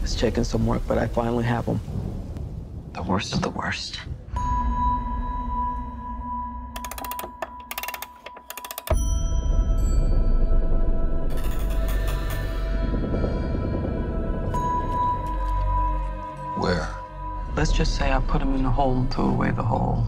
It's taken some work, but I finally have them. The worst of the worst. Where? Let's just say I put him in a hole, threw away the hole.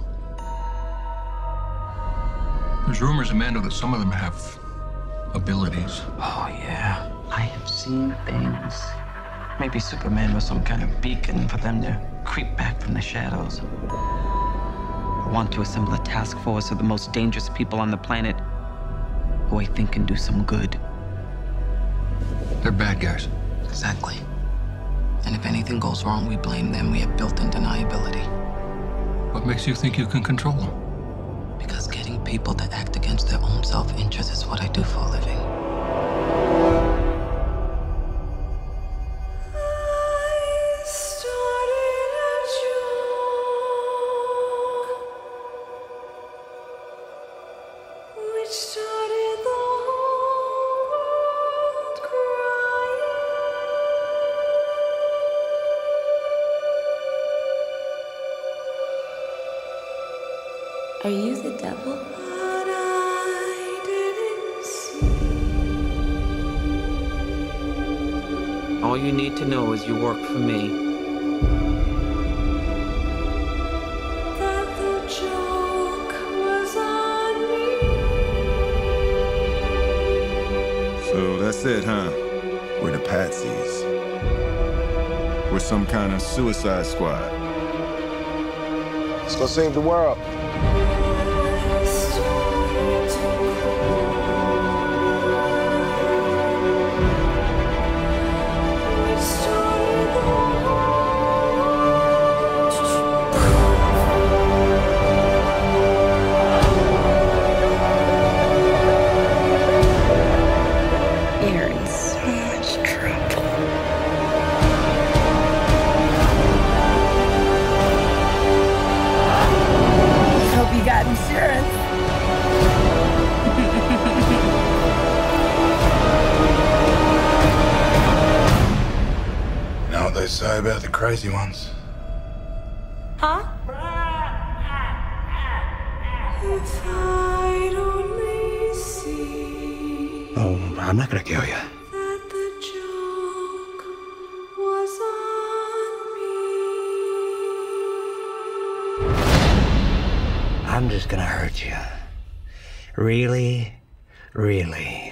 There's rumors, Amanda, that some of them have abilities. Oh, yeah. I have seen things. Maybe Superman was some kind of beacon for them to creep back from the shadows. I want to assemble a task force of the most dangerous people on the planet who I think can do some good. They're bad guys. Exactly. And if anything goes wrong, we blame them. We have built-in deniability. What makes you think you can control them? Because getting people to act against their own self-interest is what I do for a living. Are you the devil? All you need to know is you work for me. So that's it, huh? We're the patsies. We're some kind of suicide squad. Let's go save the world. You're in so much trouble. Hope you got insurance. You know what they say about the crazy ones? Huh? If I'd only see Oh, I'm not gonna kill you. that the joke was on me. I'm just gonna hurt you. Really, really